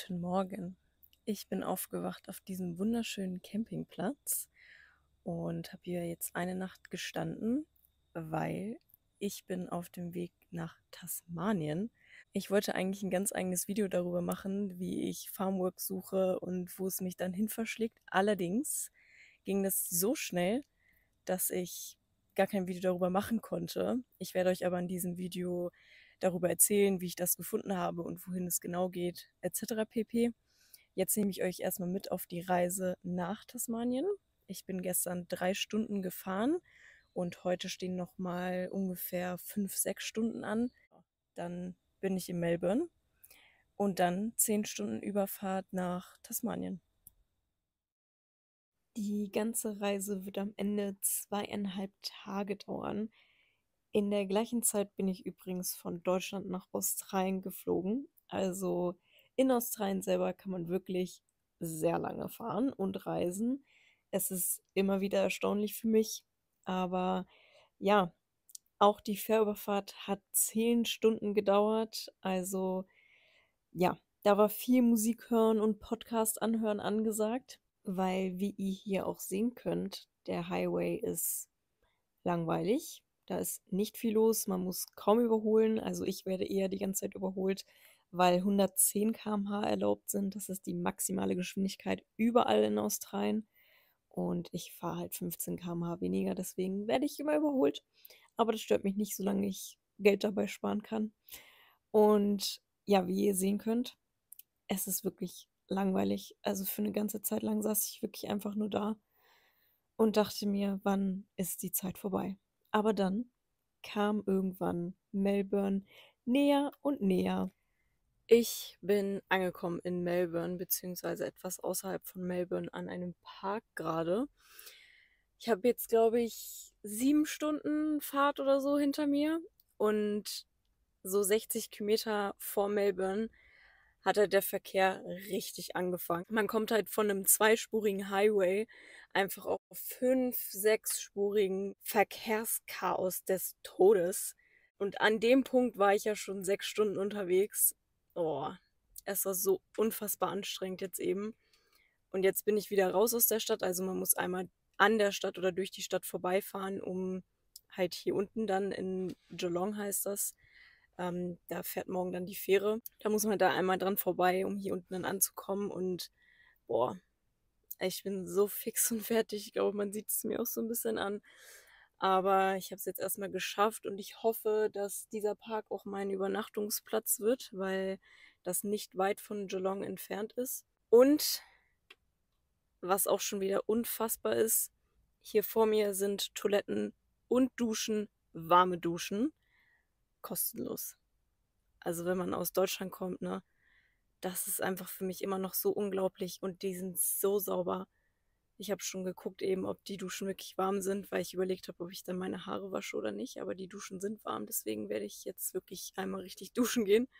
Guten Morgen. Ich bin aufgewacht auf diesem wunderschönen Campingplatz und habe hier jetzt eine Nacht gestanden, weil ich bin auf dem Weg nach Tasmanien. Ich wollte eigentlich ein ganz eigenes Video darüber machen, wie ich Farmwork suche und wo es mich dann hin verschlägt. Allerdings ging das so schnell, dass ich gar kein Video darüber machen konnte. Ich werde euch aber in diesem Video darüber erzählen, wie ich das gefunden habe und wohin es genau geht, etc. pp. Jetzt nehme ich euch erstmal mit auf die Reise nach Tasmanien. Ich bin gestern 3 Stunden gefahren und heute stehen nochmal ungefähr 5, 6 Stunden an. Dann bin ich in Melbourne und dann 10 Stunden Überfahrt nach Tasmanien. Die ganze Reise wird am Ende 2,5 Tage dauern. In der gleichen Zeit bin ich übrigens von Deutschland nach Australien geflogen. Also in Australien selber kann man wirklich sehr lange fahren und reisen. Es ist immer wieder erstaunlich für mich. Aber ja, auch die Fährüberfahrt hat 10 Stunden gedauert. Also ja, da war viel Musik hören und Podcast anhören angesagt, weil, wie ihr hier auch sehen könnt, der Highway ist langweilig. Da ist nicht viel los, man muss kaum überholen. Also ich werde eher die ganze Zeit überholt, weil 110 km/h erlaubt sind. Das ist die maximale Geschwindigkeit überall in Australien. Und ich fahre halt 15 km/h weniger, deswegen werde ich immer überholt. Aber das stört mich nicht, solange ich Geld dabei sparen kann. Und ja, wie ihr sehen könnt, es ist wirklich langweilig. Also für eine ganze Zeit lang saß ich wirklich einfach nur da und dachte mir, wann ist die Zeit vorbei? Aber dann kam irgendwann Melbourne näher und näher. Ich bin angekommen in Melbourne, beziehungsweise etwas außerhalb von Melbourne an einem Park gerade. Ich habe jetzt, glaube ich, 7 Stunden Fahrt oder so hinter mir und so 60 Kilometer vor Melbourne hat halt der Verkehr richtig angefangen. Man kommt halt von einem zweispurigen Highway einfach auf 5, 6-spurigen Verkehrschaos des Todes. Und an dem Punkt war ich ja schon 6 Stunden unterwegs. Oh, es war so unfassbar anstrengend jetzt eben. Und jetzt bin ich wieder raus aus der Stadt. Also man muss einmal an der Stadt oder durch die Stadt vorbeifahren, um halt hier unten dann in Geelong heißt das. Da fährt morgen dann die Fähre. Da muss man da einmal dran vorbei, um hier unten dann anzukommen. Und boah, ich bin so fix und fertig. Ich glaube, man sieht es mir auch so ein bisschen an. Aber ich habe es jetzt erstmal geschafft und ich hoffe, dass dieser Park auch mein Übernachtungsplatz wird, weil das nicht weit von Geelong entfernt ist. Und was auch schon wieder unfassbar ist, hier vor mir sind Toiletten und Duschen, warme Duschen, kostenlos. Also wenn man aus Deutschland kommt, ne, das ist einfach für mich immer noch so unglaublich und die sind so sauber. Ich habe schon geguckt eben, ob die Duschen wirklich warm sind, weil ich überlegt habe, ob ich dann meine Haare wasche oder nicht, aber die Duschen sind warm, deswegen werde ich jetzt wirklich einmal richtig duschen gehen.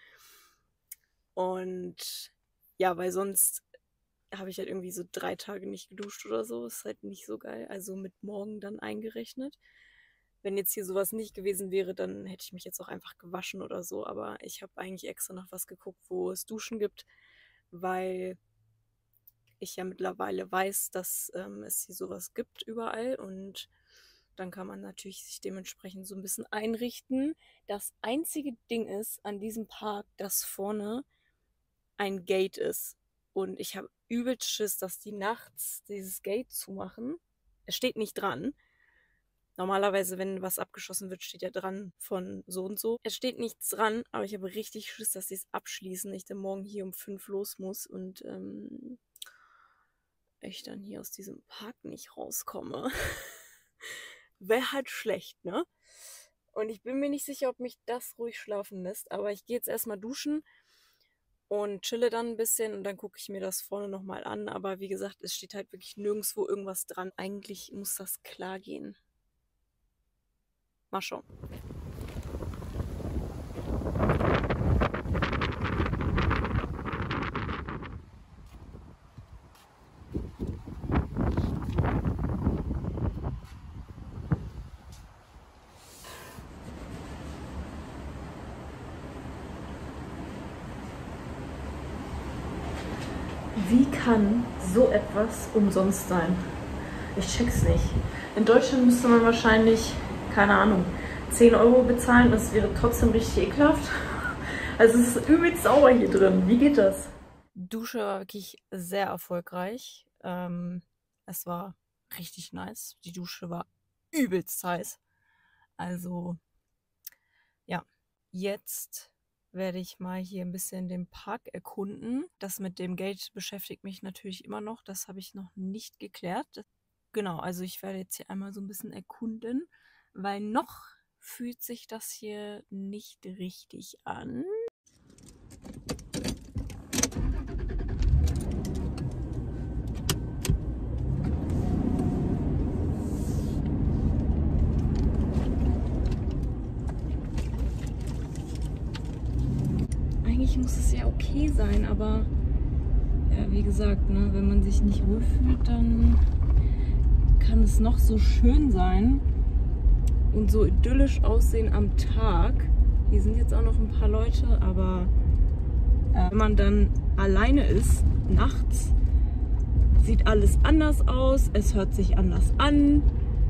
Und ja, weil sonst habe ich halt irgendwie so 3 Tage nicht geduscht oder so. Ist halt nicht so geil. Also mit morgen dann eingerechnet. Wenn jetzt hier sowas nicht gewesen wäre, dann hätte ich mich jetzt auch einfach gewaschen oder so. Aber ich habe eigentlich extra nach was geguckt, wo es Duschen gibt, weil ich ja mittlerweile weiß, dass es hier sowas gibt überall. Und dann kann man natürlich sich dementsprechend so ein bisschen einrichten. Das einzige Ding ist an diesem Park, dass vorne ein Gate ist. Und ich habe übelst Schiss, dass die nachts dieses Gate zumachen. Es steht nicht dran. Normalerweise, wenn was abgeschossen wird, steht ja dran von so und so. Es steht nichts dran, aber ich habe richtig Schiss, dass sie es abschließen. Ich dann morgen hier um 5 los muss und ich dann hier aus diesem Park nicht rauskomme. Wäre halt schlecht, ne? Und ich bin mir nicht sicher, ob mich das ruhig schlafen lässt, aber ich gehe jetzt erstmal duschen und chille dann ein bisschen und dann gucke ich mir das vorne nochmal an. Aber wie gesagt, es steht halt wirklich nirgendwo irgendwas dran. Eigentlich muss das klar gehen. Mal schauen. Wie kann so etwas umsonst sein? Ich check's nicht. In Deutschland müsste man wahrscheinlich, keine Ahnung, 10 Euro bezahlen. Das wäre trotzdem richtig ekelhaft. Also es ist übelst sauber hier drin. Wie geht das? Dusche war wirklich sehr erfolgreich. Es war richtig nice. Die Dusche war übelst heiß. Also, ja. Jetzt werde ich mal hier ein bisschen den Park erkunden. Das mit dem Gate beschäftigt mich natürlich immer noch. Das habe ich noch nicht geklärt. Genau, also ich werde jetzt hier einmal so ein bisschen erkunden, weil noch fühlt sich das hier nicht richtig an. Eigentlich muss es ja okay sein, aber ja, wie gesagt, ne, wenn man sich nicht wohlfühlt, dann kann es noch so schön sein und so idyllisch aussehen am Tag. Hier sind jetzt auch noch ein paar Leute, aber wenn man dann alleine ist, nachts, sieht alles anders aus, es hört sich anders an.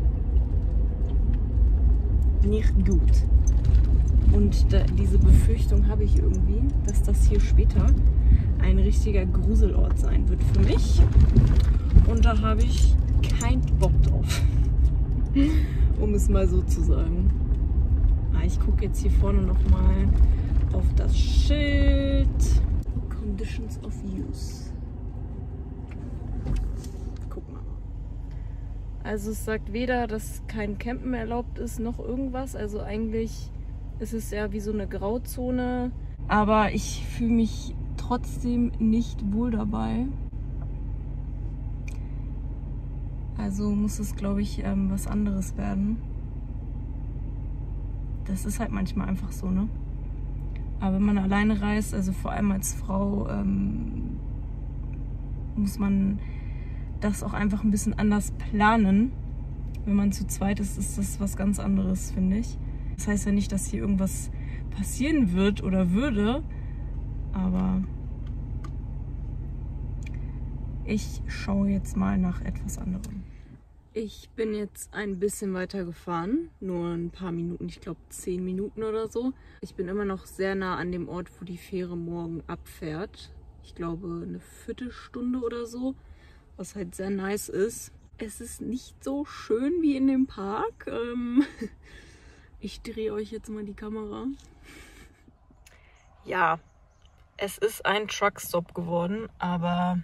Nicht gut. Und diese Befürchtung habe ich irgendwie, dass das hier später ein richtiger Gruselort sein wird für mich. Und da habe ich keinen Bock drauf, um es mal so zu sagen. Ich gucke jetzt hier vorne nochmal auf das Schild. Conditions of Use. Guck mal. Also es sagt weder, dass kein Campen erlaubt ist, noch irgendwas. Also eigentlich ist es ja wie so eine Grauzone. Aber ich fühle mich trotzdem nicht wohl dabei. Also muss es, glaube ich, was anderes werden. Das ist halt manchmal einfach so, ne? Aber wenn man alleine reist, also vor allem als Frau, muss man das auch einfach ein bisschen anders planen. Wenn man zu zweit ist, ist das was ganz anderes, finde ich. Das heißt ja nicht, dass hier irgendwas passieren wird oder würde, aber ich schaue jetzt mal nach etwas anderem. Ich bin jetzt ein bisschen weiter gefahren, nur ein paar Minuten, ich glaube 10 Minuten oder so. Ich bin immer noch sehr nah an dem Ort, wo die Fähre morgen abfährt. Ich glaube eine Viertelstunde oder so, was halt sehr nice ist. Es ist nicht so schön wie in dem Park. Ich drehe euch jetzt mal die Kamera. Ja, es ist ein Truckstop geworden, aber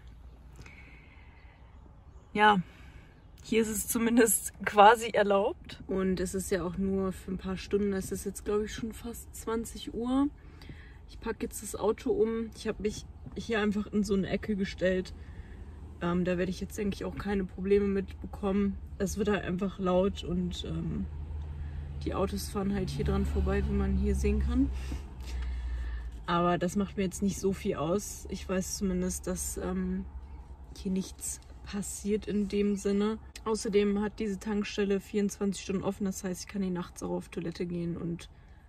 ja, hier ist es zumindest quasi erlaubt. Und es ist ja auch nur für ein paar Stunden. Es ist jetzt, glaube ich, schon fast 20 Uhr. Ich packe jetzt das Auto um. Ich habe mich hier einfach in so eine Ecke gestellt. Da werde ich jetzt, denke ich, auch keine Probleme mit bekommen. Es wird halt einfach laut und die Autos fahren halt hier dran vorbei, wie man hier sehen kann. Aber das macht mir jetzt nicht so viel aus. Ich weiß zumindest, dass hier nichts passiert in dem Sinne. Außerdem hat diese Tankstelle 24 Stunden offen. Das heißt, ich kann hier nachts auch auf Toilette gehen und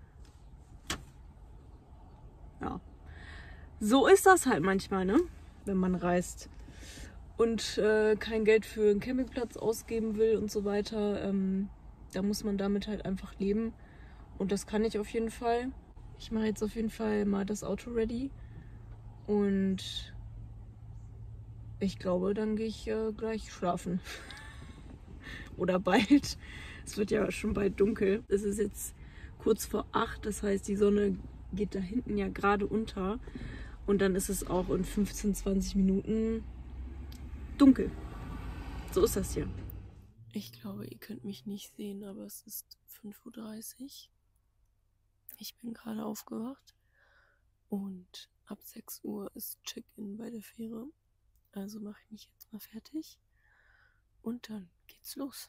ja. So ist das halt manchmal, ne? Wenn man reist und kein Geld für einen Campingplatz ausgeben will und so weiter. Da muss man damit halt einfach leben. Und das kann ich auf jeden Fall. Ich mache jetzt auf jeden Fall mal das Auto ready. Und ich glaube, dann gehe ich gleich schlafen. Oder bald. Es wird ja schon bald dunkel. Es ist jetzt kurz vor 8. Das heißt, die Sonne geht da hinten ja gerade unter. Und dann ist es auch in 15, 20 Minuten dunkel. So ist das hier. Ich glaube, ihr könnt mich nicht sehen, aber es ist 5:30 Uhr. Ich bin gerade aufgewacht und ab 6 Uhr ist Check-in bei der Fähre. Also mache ich mich jetzt mal fertig und dann geht's los.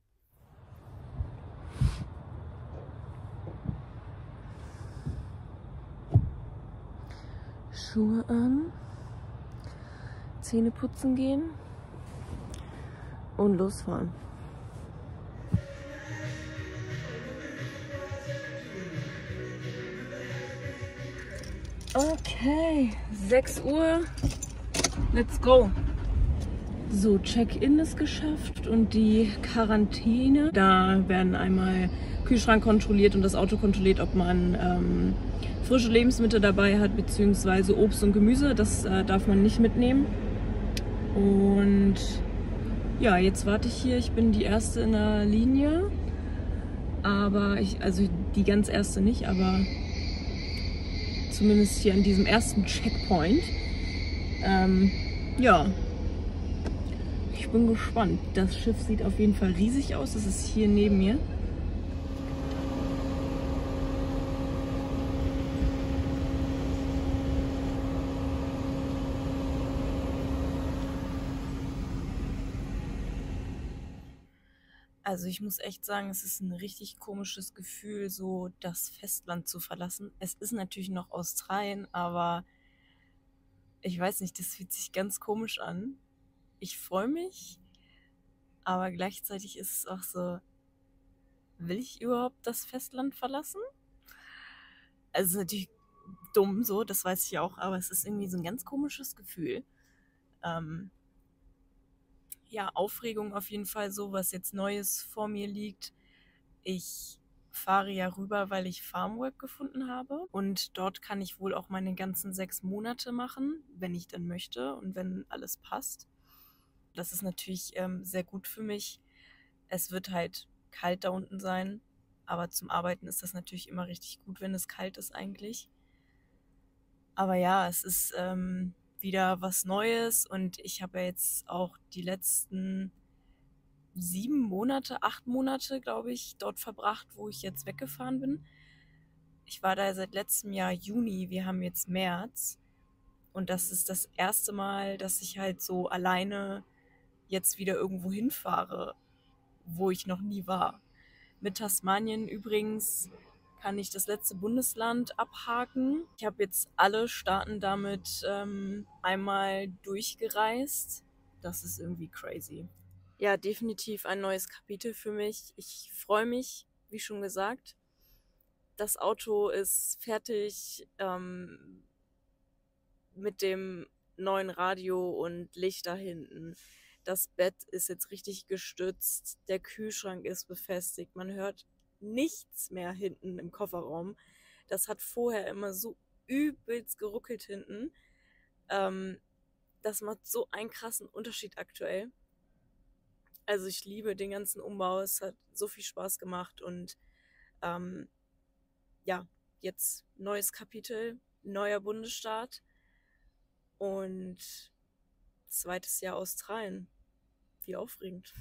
Schuhe an, Zähne putzen gehen und losfahren. Okay, 6 Uhr. Let's go! So, Check-in ist geschafft und die Quarantäne. Da werden einmal Kühlschrank kontrolliert und das Auto kontrolliert, ob man frische Lebensmittel dabei hat, beziehungsweise Obst und Gemüse. Das darf man nicht mitnehmen. Und ja, jetzt warte ich hier. Ich bin die Erste in der Linie. Aber also die ganz Erste nicht, aber zumindest hier an diesem ersten Checkpoint. Ja. Ich bin gespannt. Das Schiff sieht auf jeden Fall riesig aus. Das ist hier neben mir. Also ich muss echt sagen, es ist ein richtig komisches Gefühl, so das Festland zu verlassen. Es ist natürlich noch Australien, aber ich weiß nicht, das fühlt sich ganz komisch an. Ich freue mich, aber gleichzeitig ist es auch so, will ich überhaupt das Festland verlassen? Also es ist natürlich dumm so, das weiß ich auch, aber es ist irgendwie so ein ganz komisches Gefühl. Ja, Aufregung auf jeden Fall so, was jetzt Neues vor mir liegt. Ich fahre ja rüber, weil ich Farmwork gefunden habe und dort kann ich wohl auch meine ganzen 6 Monate machen, wenn ich dann möchte und wenn alles passt. Das ist natürlich sehr gut für mich. Es wird halt kalt da unten sein, aber zum Arbeiten ist das natürlich immer richtig gut, wenn es kalt ist eigentlich. Aber ja, es ist wieder was Neues und ich habe ja jetzt auch die letzten 7 Monate, 8 Monate, glaube ich, dort verbracht, wo ich jetzt weggefahren bin. Ich war da seit letztem Jahr Juni, wir haben jetzt März und das ist das erste Mal, dass ich halt so alleine jetzt wieder irgendwo hinfahre, wo ich noch nie war. Mit Tasmanien übrigens kann ich das letzte Bundesland abhaken. Ich habe jetzt alle Staaten damit einmal durchgereist. Das ist irgendwie crazy. Ja, definitiv ein neues Kapitel für mich. Ich freue mich, wie schon gesagt. Das Auto ist fertig mit dem neuen Radio und Licht da hinten. Das Bett ist jetzt richtig gestützt, der Kühlschrank ist befestigt, man hört nichts mehr hinten im Kofferraum. Das hat vorher immer so übelst geruckelt hinten. Das macht so einen krassen Unterschied aktuell. Also ich liebe den ganzen Umbau, es hat so viel Spaß gemacht und ja, jetzt neues Kapitel, neuer Bundesstaat und 2. Jahr Australien. Wie aufregend.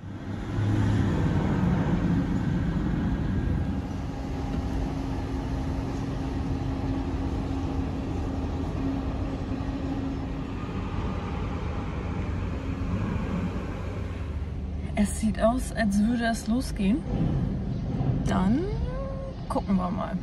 Es sieht aus, als würde es losgehen. Dann gucken wir mal.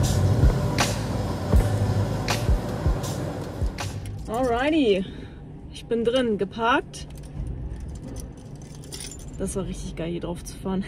Alrighty, Ich bin drin, geparkt. Das war richtig geil, hier drauf zu fahren.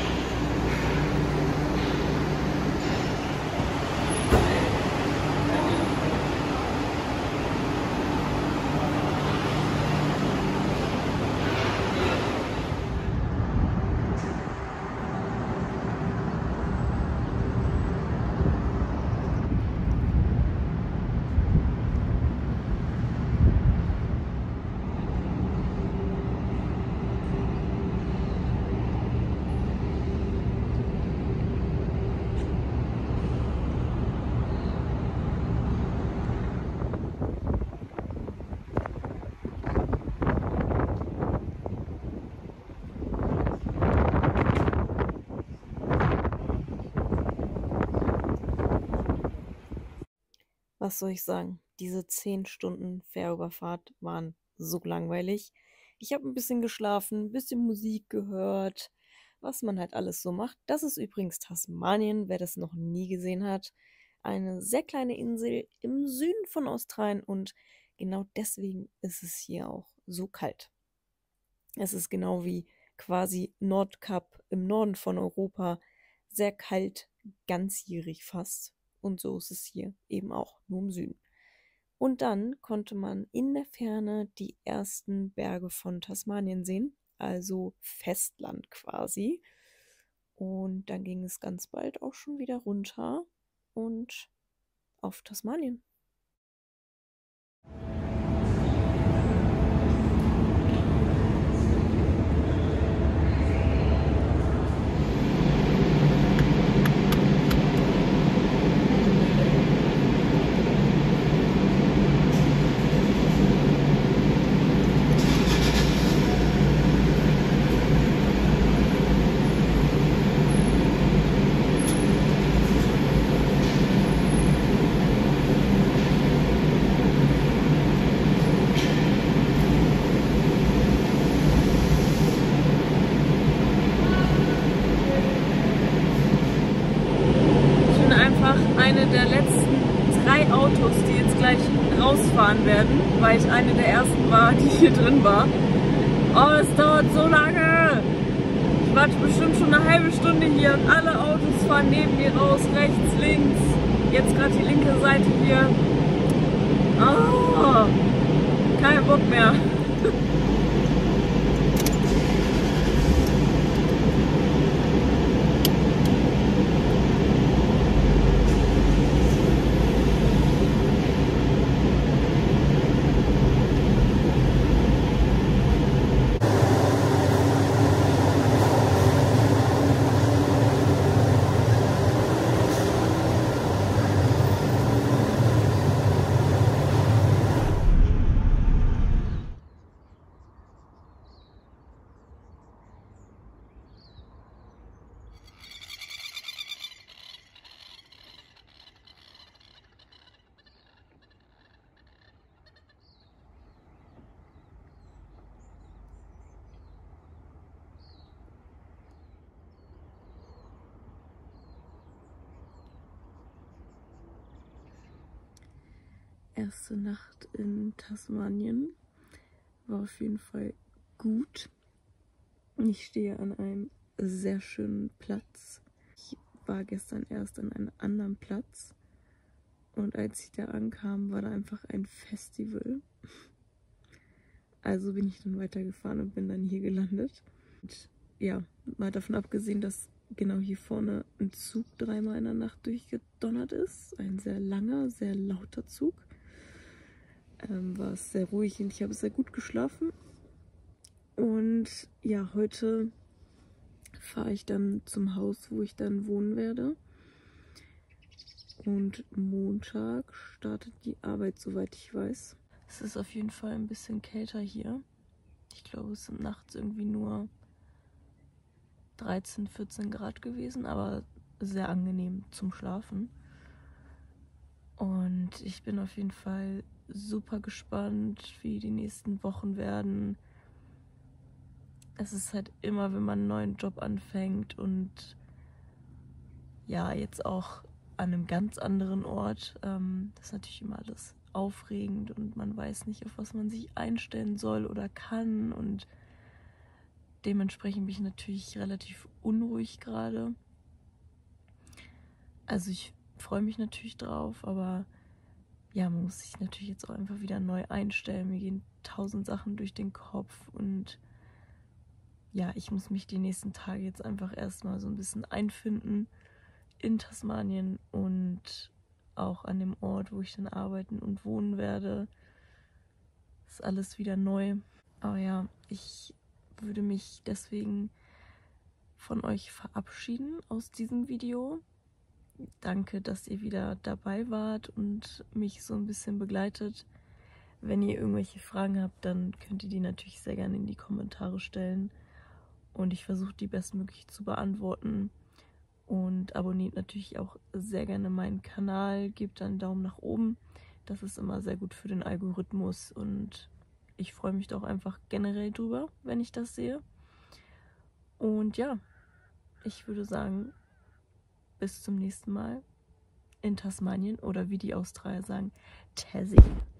Was soll ich sagen? Diese 10 Stunden Fährüberfahrt waren so langweilig. Ich habe ein bisschen geschlafen, ein bisschen Musik gehört, was man halt alles so macht. Das ist übrigens Tasmanien, wer das noch nie gesehen hat. Eine sehr kleine Insel im Süden von Australien und genau deswegen ist es hier auch so kalt. Es ist genau wie quasi Nordkap im Norden von Europa, sehr kalt, ganzjährig fast. Und so ist es hier eben auch, nur im Süden. Und dann konnte man in der Ferne die ersten Berge von Tasmanien sehen, also Festland quasi. Und dann ging es ganz bald auch schon wieder runter und auf Tasmanien. Eine der letzten 3 Autos, die jetzt gleich rausfahren werden, weil ich eine der ersten war, die hier drin war. Oh, es dauert so lange! Ich warte bestimmt schon eine halbe Stunde hier und alle Autos fahren neben mir raus, rechts, links. Jetzt gerade die linke Seite hier. Oh, kein Bock mehr. Erste Nacht in Tasmanien war auf jeden Fall gut. Ich stehe an einem sehr schönen Platz. Ich war gestern erst an einem anderen Platz und als ich da ankam, war da einfach ein Festival. Also bin ich dann weitergefahren und bin dann hier gelandet. Und ja, mal davon abgesehen, dass genau hier vorne ein Zug 3-mal in der Nacht durchgedonnert ist. Ein sehr langer, sehr lauter Zug. War es sehr ruhig und ich habe sehr gut geschlafen. Und ja, heute fahre ich dann zum Haus, wo ich dann wohnen werde. Und Montag startet die Arbeit, soweit ich weiß. Es ist auf jeden Fall ein bisschen kälter hier. Ich glaube, es sind nachts irgendwie nur 13, 14 Grad gewesen, aber sehr angenehm zum Schlafen. Und ich bin auf jeden Fall super gespannt, wie die nächsten Wochen werden. Es ist halt immer, wenn man einen neuen Job anfängt und ja, jetzt auch an einem ganz anderen Ort. Das ist natürlich immer alles aufregend und man weiß nicht, auf was man sich einstellen soll oder kann, und dementsprechend bin ich natürlich relativ unruhig gerade. Also ich freue mich natürlich drauf, aber ja, man muss sich natürlich jetzt auch einfach wieder neu einstellen. Mir gehen 1000 Sachen durch den Kopf und ja, ich muss mich die nächsten Tage jetzt einfach erstmal so ein bisschen einfinden in Tasmanien und auch an dem Ort, wo ich dann arbeiten und wohnen werde. Ist alles wieder neu. Aber ja, ich würde mich deswegen von euch verabschieden aus diesem Video. Danke, dass ihr wieder dabei wart und mich so ein bisschen begleitet. Wenn ihr irgendwelche Fragen habt, dann könnt ihr die natürlich sehr gerne in die Kommentare stellen. Und ich versuche, die bestmöglich zu beantworten. Und abonniert natürlich auch sehr gerne meinen Kanal. Gebt einen Daumen nach oben. Das ist immer sehr gut für den Algorithmus. Und ich freue mich doch einfach generell drüber, wenn ich das sehe. Und ja, ich würde sagen, bis zum nächsten Mal in Tasmanien, oder wie die Australier sagen, Tassie.